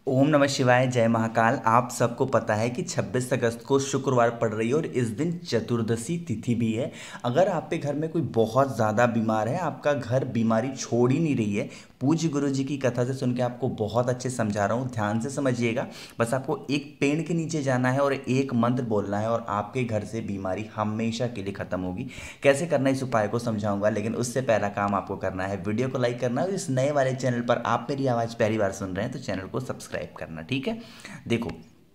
ओम नमः शिवाय, जय महाकाल। आप सबको पता है कि 26 अगस्त को शुक्रवार पड़ रही है और इस दिन चतुर्दशी तिथि भी है। अगर आपके घर में कोई बहुत ज़्यादा बीमार है, आपका घर बीमारी छोड़ ही नहीं रही है, पूज्य गुरु जी की कथा से सुन के आपको बहुत अच्छे समझा रहा हूँ, ध्यान से समझिएगा। बस आपको एक पेड़ के नीचे जाना है और एक मंत्र बोलना है और आपके घर से बीमारी हमेशा के लिए खत्म होगी। कैसे करना है इस उपाय को समझाऊंगा, लेकिन उससे पहला काम आपको करना है, वीडियो को लाइक करना है और इस नए वाले चैनल पर आप मेरी आवाज़ पहली बार सुन रहे हैं तो चैनल को सब्सक्राइब करना, ठीक है। देखो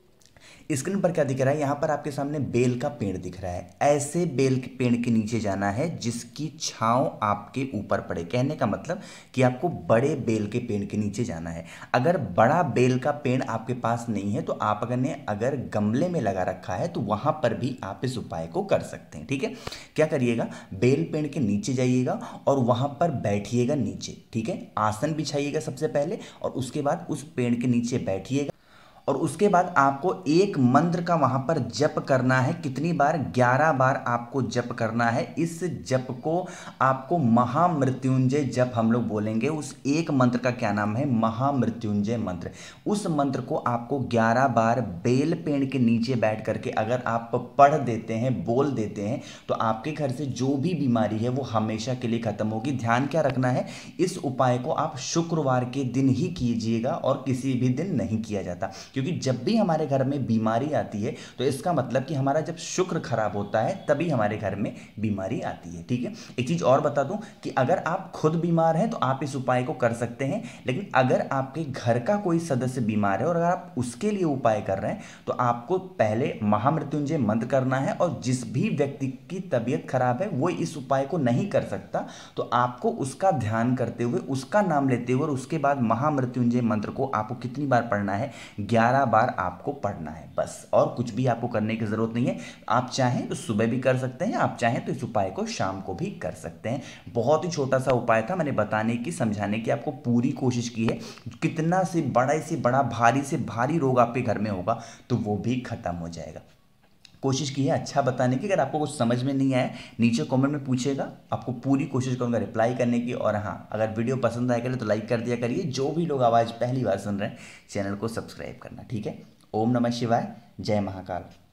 स्क्रीन पर क्या दिख रहा है, यहाँ पर आपके सामने बेल का पेड़ दिख रहा है। ऐसे बेल के पेड़ के नीचे जाना है जिसकी छांव आपके ऊपर पड़े। कहने का मतलब कि आपको बड़े बेल के पेड़ के नीचे जाना है। अगर बड़ा बेल का पेड़ आपके पास नहीं है तो आप अगर गमले में लगा रखा है तो वहां पर भी आप इस उपाय को कर सकते हैं, ठीक है। क्या करिएगा, बेल पेड़ के नीचे जाइएगा और वहां पर बैठिएगा नीचे, ठीक है। आसन बिछाइएगा सबसे पहले और उसके बाद उस पेड़ के नीचे बैठिएगा और उसके बाद आपको एक मंत्र का वहां पर जप करना है। कितनी बार? 11 बार आपको जप करना है। इस जप को आपको महामृत्युंजय जप हम लोग बोलेंगे। उस एक मंत्र का क्या नाम है? महामृत्युंजय मंत्र। उस मंत्र को आपको 11 बार बेल पेड़ के नीचे बैठ करके अगर आप पढ़ देते हैं, बोल देते हैं, तो आपके घर से जो भी बीमारी है वो हमेशा के लिए खत्म होगी। ध्यान क्या रखना है, इस उपाय को आप शुक्रवार के दिन ही कीजिएगा और किसी भी दिन नहीं किया जाता, क्योंकि जब भी हमारे घर में बीमारी आती है तो इसका मतलब कि हमारा जब शुक्र खराब होता है तभी हमारे घर में बीमारी आती है, ठीक है। एक चीज और बता दूं कि अगर आप खुद बीमार हैं तो आप इस उपाय को कर सकते हैं, लेकिन अगर आपके घर का कोई सदस्य बीमार है और अगर आप उसके लिए उपाय कर रहे हैं तो आपको पहले महामृत्युंजय मंत्र करना है। और जिस भी व्यक्ति की तबीयत खराब है वो इस उपाय को नहीं कर सकता तो आपको उसका ध्यान करते हुए, उसका नाम लेते हुए और उसके बाद महामृत्युंजय मंत्र को आपको कितनी बार पढ़ना है? 11 बार आपको पढ़ना है, बस। और कुछ भी आपको करने की जरूरत नहीं है। आप चाहें तो सुबह भी कर सकते हैं, आप चाहें तो इस उपाय को शाम को भी कर सकते हैं। बहुत ही छोटा सा उपाय था, मैंने बताने की, समझाने की आपको पूरी कोशिश की है। कितना से बड़ा भारी से भारी रोग आपके घर में होगा तो वो भी खत्म हो जाएगा। कोशिश की है अच्छा बताने की। अगर आपको कुछ समझ में नहीं आया नीचे कमेंट में पूछेगा, आपको पूरी कोशिश करूंगा रिप्लाई करने की। और हाँ, अगर वीडियो पसंद आया करे तो लाइक कर दिया करिए। जो भी लोग आवाज़ पहली बार सुन रहे हैं चैनल को सब्सक्राइब करना, ठीक है। ओम नमः शिवाय, जय महाकाल।